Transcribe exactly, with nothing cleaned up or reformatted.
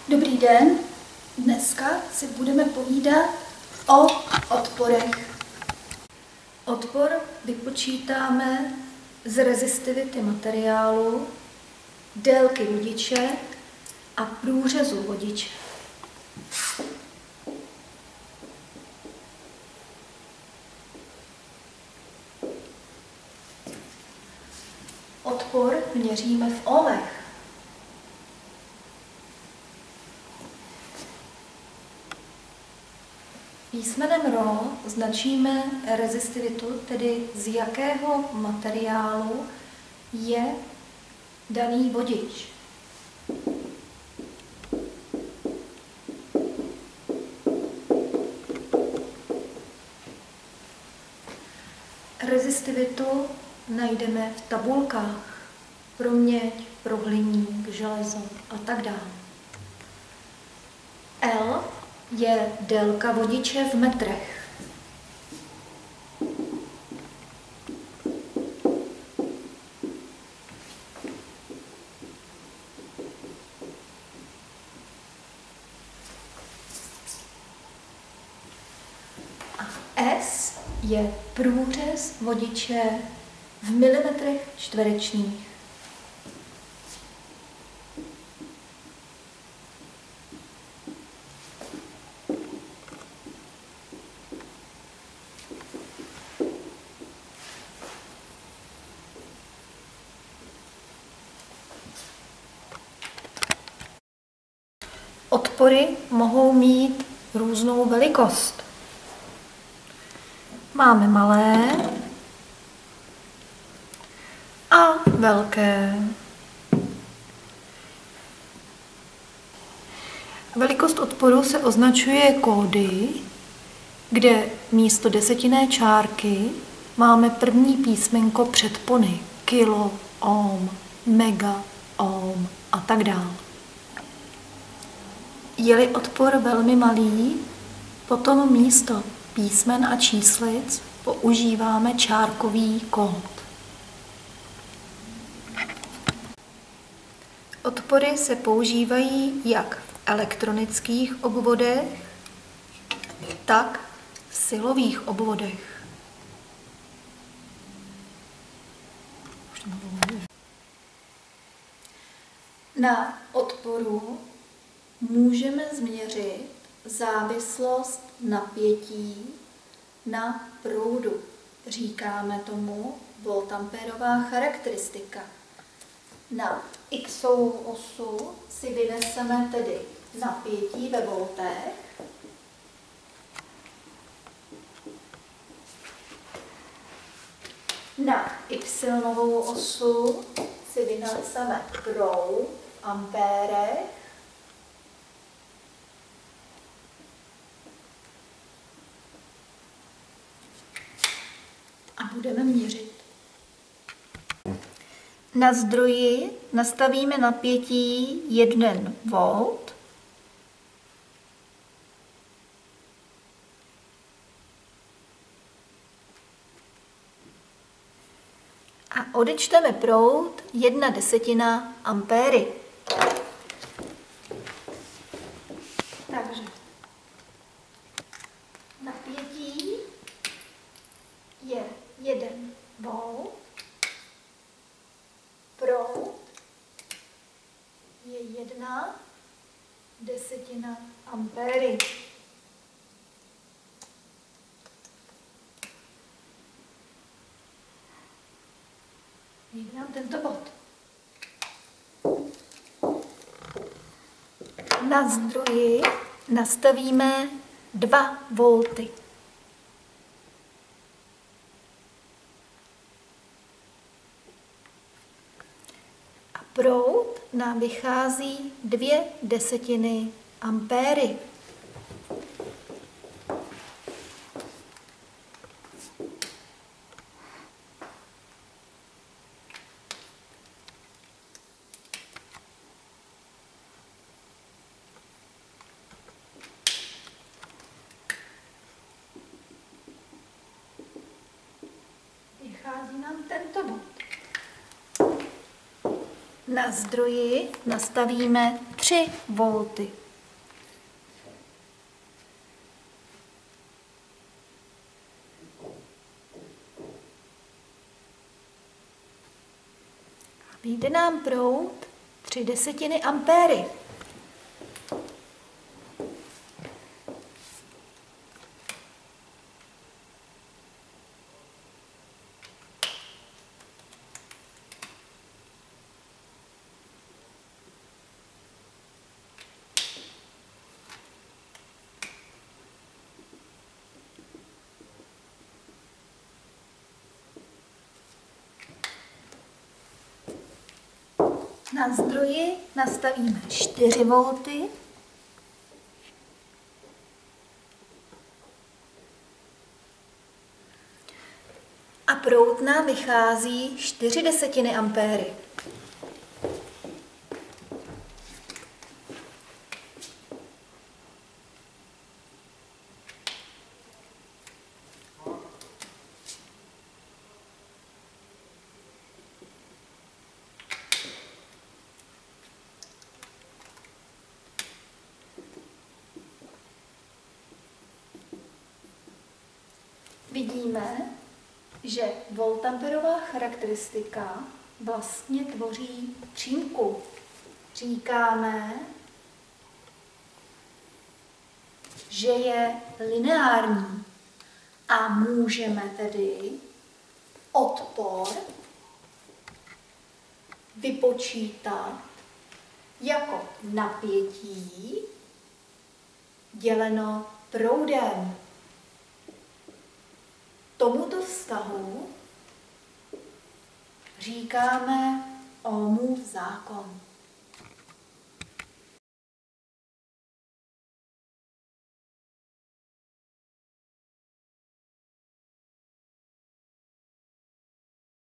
Dobrý den, dneska si budeme povídat o odporech. Odpor vypočítáme z rezistivity materiálu, délky vodiče a průřezu vodiče. Odpor měříme v ohmech. Písmenem Rho značíme rezistivitu, tedy z jakého materiálu je daný vodič. Rezistivitu najdeme v tabulkách pro měď, pro hliník, železo a tak dále. L je délka vodiče v metrech. A S je průřez vodiče v milimetrech čtverečních. Odpory mohou mít různou velikost. Máme malé a velké. Velikost odporu se označuje kódy, kde místo desetinné čárky máme první písmenko předpony. Kilo, ohm, mega, ohm a tak dále. Je-li odpor velmi malý, potom místo písmen a číslic používáme čárkový kód. Odpory se používají jak v elektronických obvodech, tak v silových obvodech. Na odporu můžeme změřit závislost napětí na proudu. Říkáme tomu voltamperová charakteristika. Na xovou osu si vyneseme tedy napětí ve voltech. Na y-novou osu si vyneseme proud v ampérech. A budeme měřit. Na zdroji nastavíme napětí jeden volt. A odečteme proud jedna desetina ampéry. Takže napětí je jeden volt, proud je jedna desetina ampéry. Vyhrám tento bod. Na zdroji nastavíme dva volty. Proud nám vychází dvě desetiny ampéry. Vychází nám tento bod. Na zdroji nastavíme tři volty. Vyjde nám proud tři desetiny ampéry. Na zdroji nastavíme čtyři volty. A proud nám vychází čtyři desetiny ampéry. Vidíme, že voltamperová charakteristika vlastně tvoří přímku. Říkáme, že je lineární a můžeme tedy odpor vypočítat jako napětí děleno proudem. Tomuto vztahu říkáme Ohmův zákon.